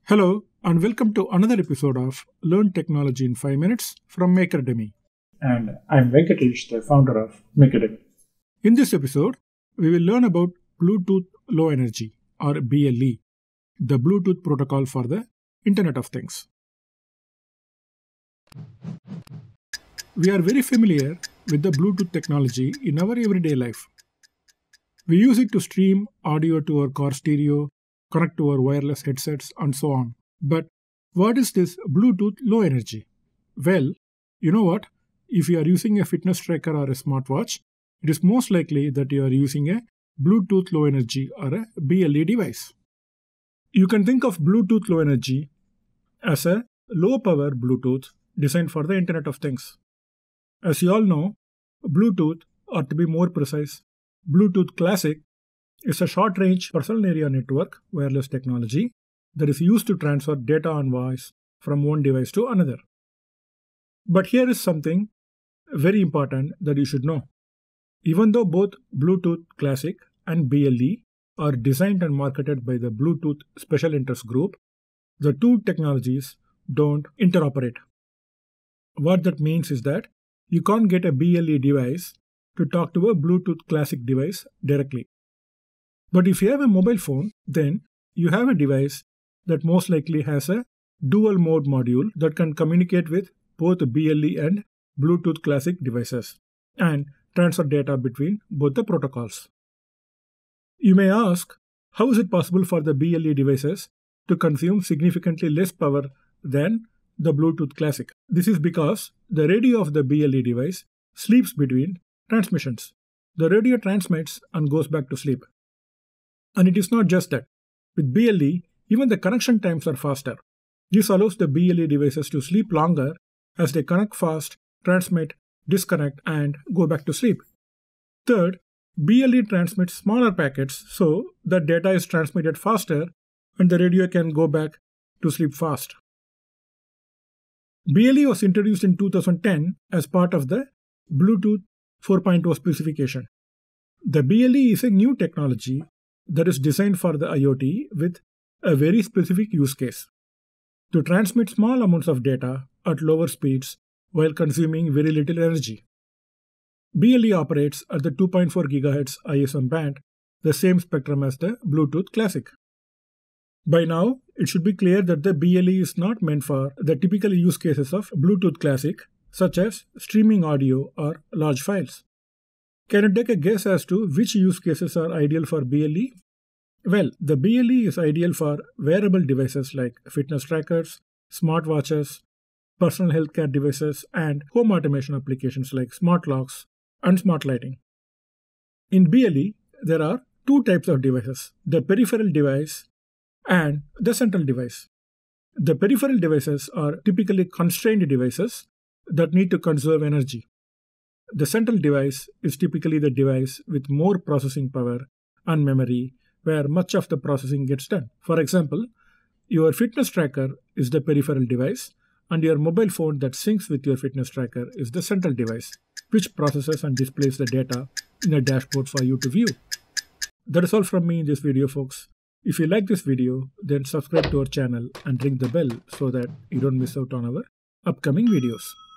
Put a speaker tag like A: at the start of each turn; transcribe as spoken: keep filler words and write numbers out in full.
A: Hello and welcome to another episode of Learn Technology in five minutes from MAKERDEMY. And I'm Venkatesh, the founder of MAKERDEMY. In this episode, we will learn about Bluetooth Low Energy or B L E, the Bluetooth protocol for the Internet of Things. We are very familiar with the Bluetooth technology in our everyday life. We use it to stream audio to our car stereo, connect to our wireless headsets, and so on. But what is this Bluetooth Low Energy? Well, you know what? If you are using a fitness tracker or a smartwatch, it is most likely that you are using a Bluetooth Low Energy or a B L E device. You can think of Bluetooth Low Energy as a low-power Bluetooth designed for the Internet of Things. As you all know, Bluetooth, or to be more precise, Bluetooth Classic, is a short-range personal area network wireless technology that is used to transfer data and voice from one device to another. But here is something very important that you should know. Even though both Bluetooth Classic and B L E are designed and marketed by the Bluetooth Special Interest Group, the two technologies don't interoperate. What that means is that you can't get a B L E device to talk to a Bluetooth Classic device directly. But if you have a mobile phone, then you have a device that most likely has a dual mode module that can communicate with both B L E and Bluetooth Classic devices and transfer data between both the protocols. You may ask, how is it possible for the B L E devices to consume significantly less power than the Bluetooth Classic? This is because the radio of the B L E device sleeps between transmissions. The radio transmits and goes back to sleep. And it is not just that. With B L E, even the connection times are faster. This allows the B L E devices to sleep longer as they connect fast, transmit, disconnect, and go back to sleep. Third, B L E transmits smaller packets so that data is transmitted faster and the radio can go back to sleep fast. B L E was introduced in two thousand ten as part of the Bluetooth four point oh specification. The B L E is a new technology that is designed for the IoT with a very specific use case: to transmit small amounts of data at lower speeds while consuming very little energy. B L E operates at the two point four gigahertz I S M band, the same spectrum as the Bluetooth Classic. By now, it should be clear that the B L E is not meant for the typical use cases of Bluetooth Classic, such as streaming audio or large files. Can you take a guess as to which use cases are ideal for B L E? Well, the B L E is ideal for wearable devices like fitness trackers, smartwatches, personal healthcare devices, and home automation applications like smart locks and smart lighting. In B L E, there are two types of devices: the peripheral device and the central device. The peripheral devices are typically constrained devices that need to conserve energy. The central device is typically the device with more processing power and memory, where much of the processing gets done. For example, your fitness tracker is the peripheral device, and your mobile phone that syncs with your fitness tracker is the central device, which processes and displays the data in a dashboard for you to view. That is all from me in this video, folks. If you like this video, then subscribe to our channel and ring the bell so that you don't miss out on our upcoming videos.